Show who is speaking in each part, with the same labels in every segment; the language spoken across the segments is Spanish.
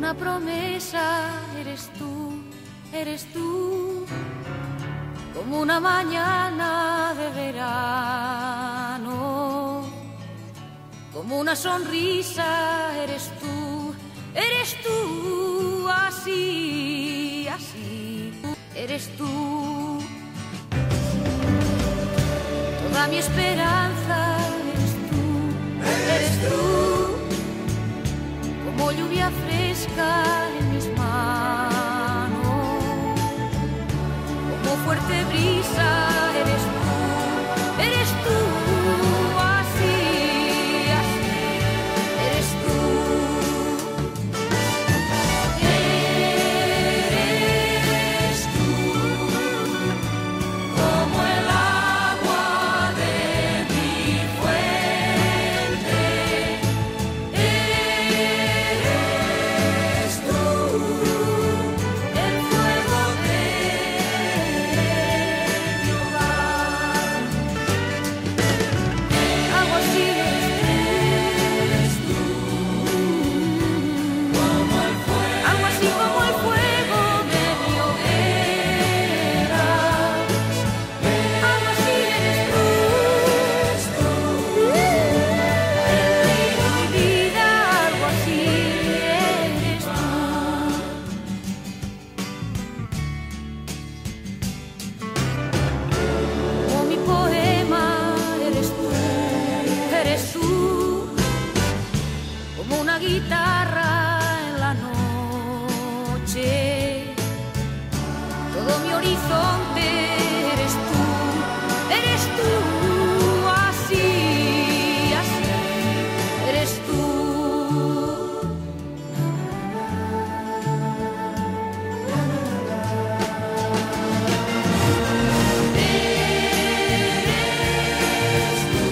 Speaker 1: una promesa, eres tú, como una mañana de verano, como una sonrisa, eres tú, así, así, eres tú, toda mi esperanza, eres tú, como lluvia fresca en mis manos, como fuerte brisa, eres tú, así, así, eres tú. Eres tú, como el agua de mi fuente. Eres tú, el fuego de mi hogar. Agua así eres tú, como el fuego, algo así como el fuego de mi hoguera. Algo así eres tú, el río y vida, algo así eres tú. Como mi poema, eres tú, como una guitarra en la noche, todo mi horizonte, eres tú, así, así, eres tú. Eres tú,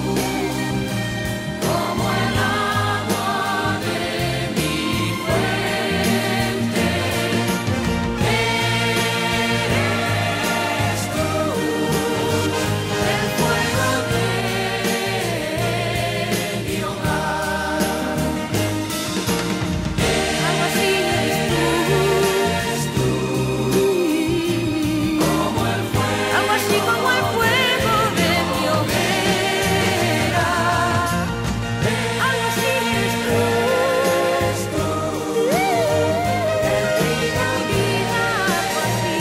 Speaker 1: como el agua de mi fuente. Eres tú, el fuego de mi hogar. Algo así eres tú, como el fuego, algo así como el fuego de mi hoguera. Algo así eres tú, el trigo y vida, algo así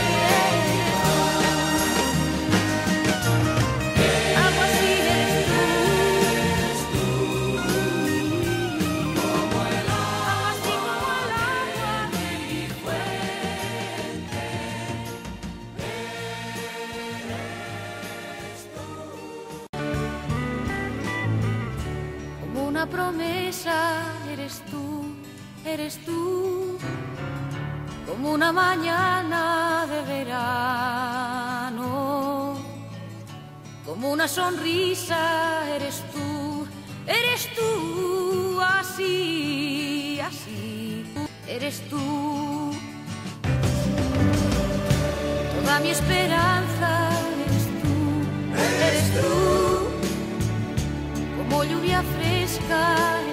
Speaker 1: eres tú. Algo así eres tú, como el agua, algo así como el agua de mi fuente. Como una promesa, eres tú, como una mañana de verano, como una sonrisa, eres tú, así, así, eres tú, toda mi esperanza, eres tú, como lluvia fresca